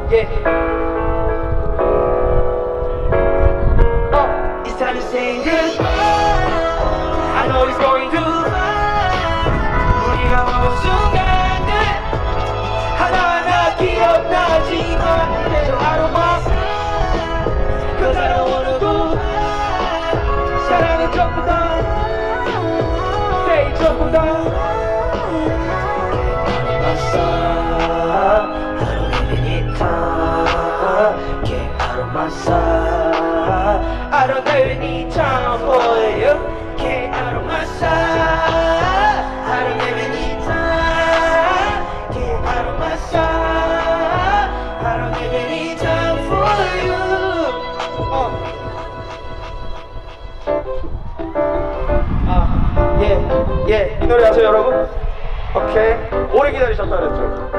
yeah. It's time to say goodbye. I know it's going to 우리가 온 순간들 하나하나 기억나지만 계속 아로마 Cause I don't wanna go 사랑은 전부 다 Say 전부 다 I don't even need time Get out of my sight I don't even need time for you Get out of my sight I don't even need time Get out of my sight I don't even need time for you 예, 이 노래 아세요 여러분? 오케이 오래 기다리셨다 그랬죠?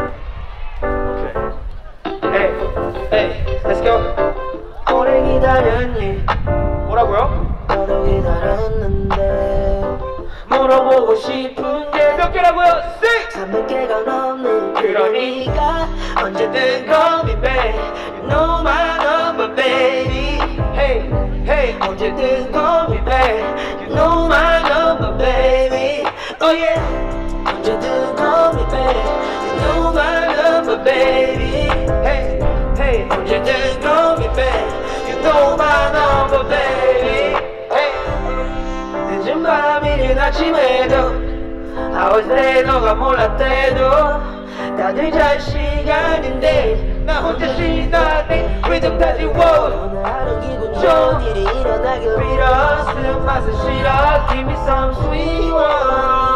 오케이 에이 let's go 오래 기다렸니? 뭐라고요? 나도 기다렸는데 물어보고 싶은 게 몇 개라고요? 300개가 넘는 그러니까 언제든 call me back You know my number baby Hey hey 언제든 call me back You know my number baby Oh yeah 언제든 call me back You know my number baby Hey hey 언제든 call me back You know my number baby Hey 늦은 밤이든 아침에도 I was there 너가 몰랐대도 다들 잘 시간인데 나 혼자 신나네 리듬 타지 오늘 하루 기분 좋은 일이 일어나길 빌어 쓴 맛은 싫어 Give me some sweet one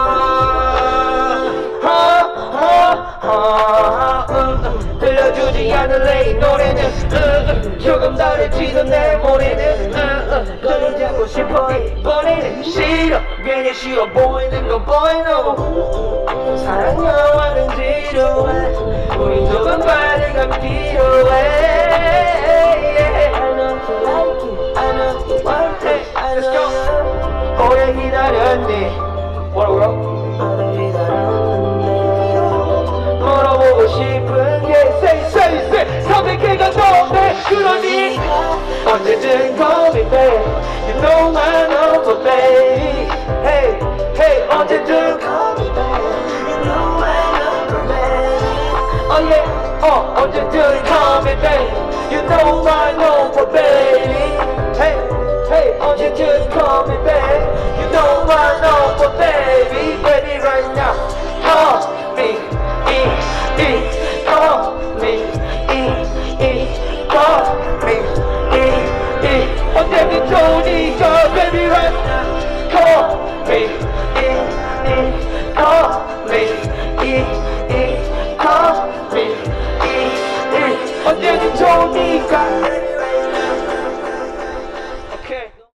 들려주지 않을래 이 노래는 조금 다를지도 내 모래는 너를 잡고 싶어 이번에는 싫어 괜히 싫어 보이는 건 보이노 사랑 영화는 지루해 우린 조금 빨리 가면 필요해 I know you like it I know you want it I know you 오래 기다렸니 뭐라고요? 나도 기다렸는데 물어보고 싶은 게 say 300개가 넘네 그러니 언제든 call me back You know my number baby Hey hey 언제든 call me back You know my number baby Oh yeah 언제든 call me back You know my number baby Hey hey 언제든 call me back You know my number baby Baby right now call me call me call me 언제든 좋으니까 baby right now